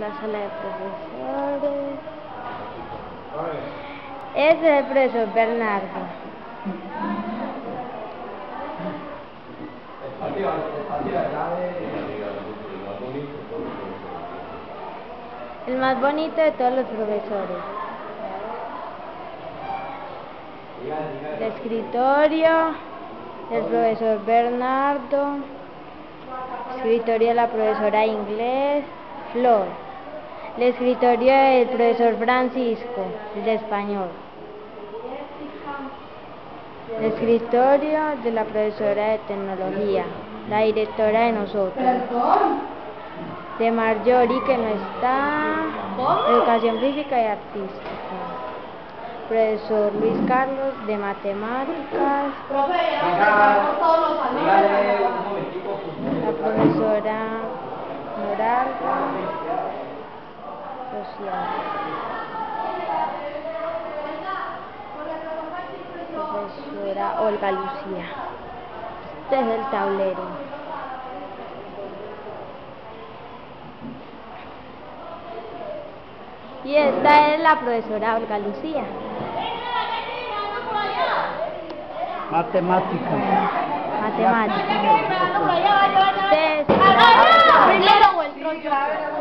la sala de profesores. Ese es el profesor Bernardo. El más bonito de todos los profesores. El escritorio del profesor Bernardo. Escritorio de la profesora de inglés, Flor. El escritorio del profesor Francisco, de español. El escritorio de la profesora de tecnología, la directora de nosotros. De Marjorie, que no está, educación física y artística. Profesor Luis Carlos, de matemáticas. La profesora Noralda, social. Profesora Olga Lucía. Este es el tablero. Y esta es la profesora Olga Lucía. Matemática. Matemática. Primero o el tronco.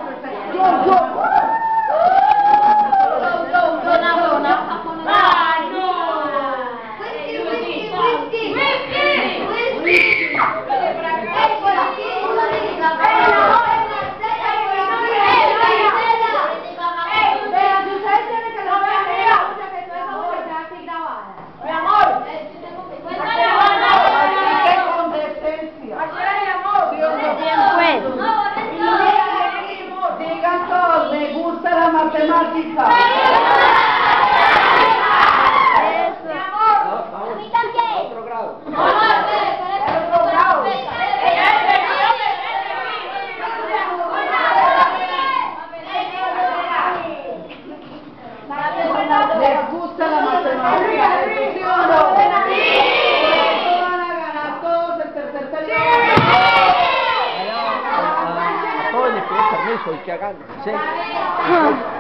Me gusta la matemática. Eso. Mi amor, a mí también. Otro grado. Les gusta la matemática. ¿Sí o no? Van a ganar todos el tercer periodo. A todos les pido permiso y que hagan. ¿Sí?